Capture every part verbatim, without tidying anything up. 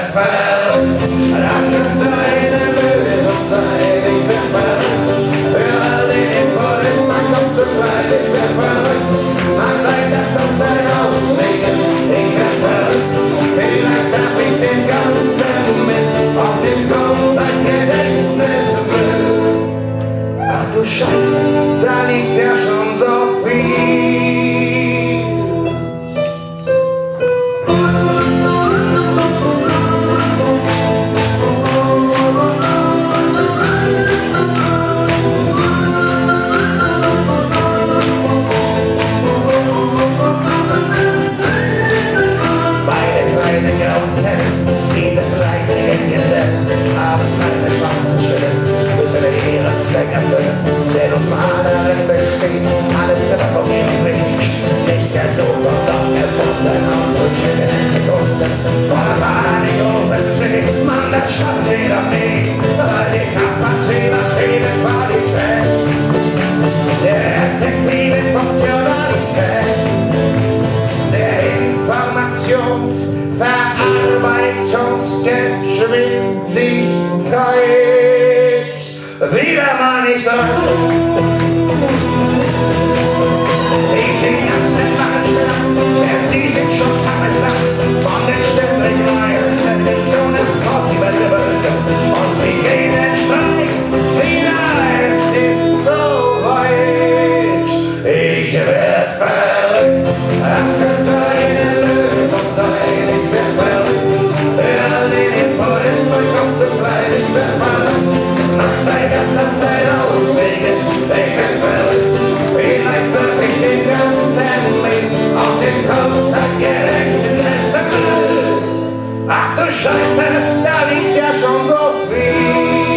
werd verrückt. Das könnte eine Lösung sein. Ich bin verrückt. Für all den Impuls, man kommt zugleich. Ich werd verrückt. Mag sein, dass das ein Ausweg ist. Ich werd verrückt. Vielleicht darf ich den ganzen Mist auf dem Kopf sein Gedächtnismüll. Ach du Scheiße, da liegt ja schon so viel. Diese fleißigen Gesellen haben keine Chance zu schütteln, müssen ihren Zweck erfüllen, denn um darin besteht alles, was auf ihrem Weg nicht gesucht und doch gefunden, auszuschütten in Sekunden. Vor der Wahrnehmung sieht man, das schafft jeder nicht, weil die Kapazität, Qualität, der effektiven Funktionalität, der Informationsverarbeitungsgeschwindigkeit wieder mal nicht an. Die Finanzen machen schnell, denn sie sind schon tagessatt von den stimmlichen Eiern. Denn so ist possible und sie gehen in Streik. Sieh da, es ist so weit. Ich werd verrückt, das könnte eine Lösung sein. Ich werd verrückt, für all den Impuls, mein Kopf zu klein. Ich werd verrückt, mag sein, dass das ein Ausweg ist. Ich werd verrückt, vielleicht wirf ich den ganzen Mist auf den Kopf, sag Gedächtnismüll. Ach du Scheiße, da liegt ja schon so viel.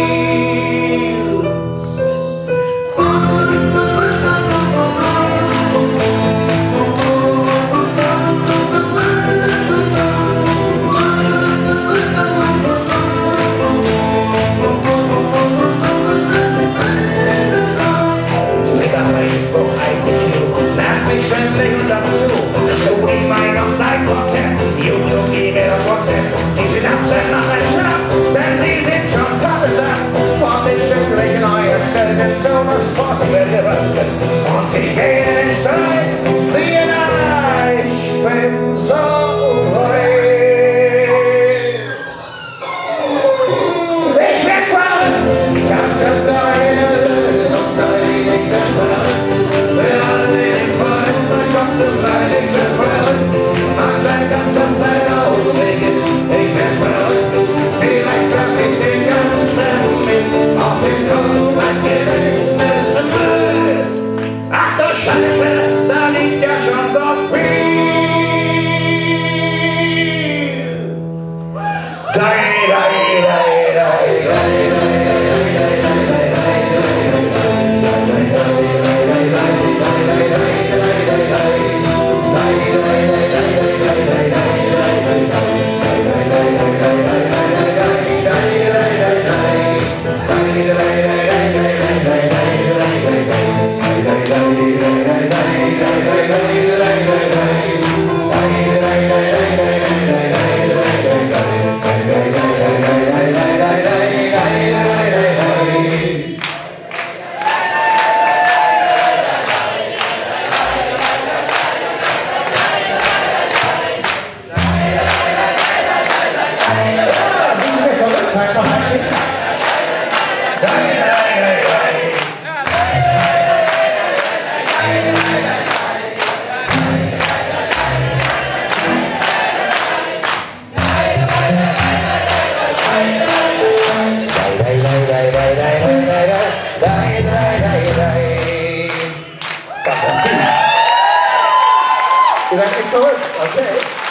Facebook, I C Q, nerv mich ständig und dazu. Studi mein auf dein Konzert, YouTube, E-Mail und WhatsApp. Die Synapsen machen schlapp, denn sie sind schon besatt von den stücklichen Neuerstellten so was possible geworden. Und sie gehen in den Streit, siehe da, ich bin so weit. Ich werd verrückt, das könnte eine Lösung sein. Ich werd verrückt. Ich werd verrückt, mag sein, dass das ein Ausweg ist. Ich werd verrückt, vielleicht werf ich den ganzen Mist auf den Kopf, sein Gedächtnismüll. Ach du Scheiße, da liegt ja schon so viel. Dai, dai, dai, dai, dai, Fantastisch. Ihr seid echt verrückt, okay.